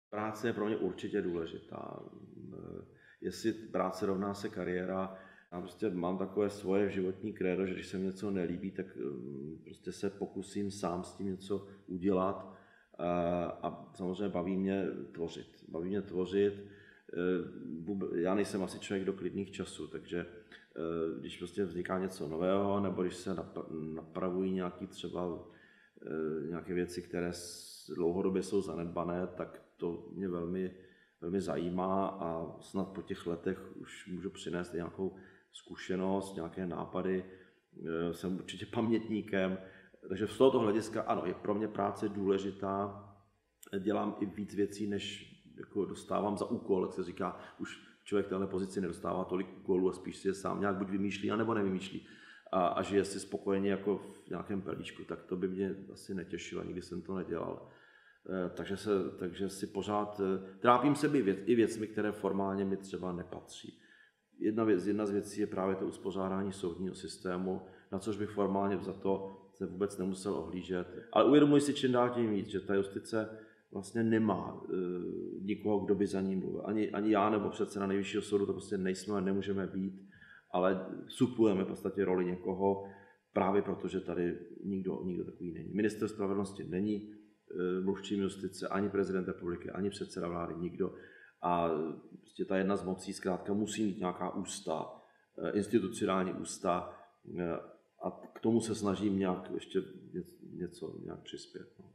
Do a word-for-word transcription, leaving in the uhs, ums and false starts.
Práce je pro mě určitě důležitá. Jestli práce rovná se kariéra, já prostě mám takové svoje životní krédo, že když se mi něco nelíbí, tak prostě se pokusím sám s tím něco udělat a samozřejmě baví mě tvořit. Baví mě tvořit. Já nejsem asi člověk do klidných časů, takže když prostě vzniká něco nového, nebo když se napravují nějaké třeba nějaké věci, které dlouhodobě jsou zanedbané, tak to mě velmi, velmi zajímá a snad po těch letech už můžu přinést nějakou zkušenost, nějaké nápady. Jsem určitě pamětníkem, takže z tohoto hlediska ano, je pro mě práce důležitá. Dělám i víc věcí, než jako dostávám za úkol, jak se říká, už člověk v téhle pozici nedostává tolik úkolů a spíš si je sám nějak buď vymýšlí, anebo nevymýšlí. A, a žije si spokojeně jako v nějakém pelíčku, tak to by mě asi netěšilo, nikdy jsem to nedělal. E, takže, se, takže si pořád trápím se věc, i věcmi, které formálně mi třeba nepatří. Jedna, věc, jedna z věcí je právě to uspořádání soudního systému, na což bych formálně za to se vůbec nemusel ohlížet. Ale uvědomuji si čím dál tím víc, že ta justice vlastně nemá e, nikoho, kdo by za ní mluvil. Ani, ani já nebo předseda Nejvyššího soudu to prostě nejsme a nemůžeme být, ale suplujeme v podstatě roli někoho právě proto, že tady nikdo, nikdo takový není. Ministr spravedlnosti není e, mluvčím justice, ani prezident republiky, ani předseda vlády, nikdo. A prostě ta jedna z mocí zkrátka musí mít nějaká ústa, e, institucionální ústa e, a k tomu se snažím nějak ještě něco nějak přispět. No.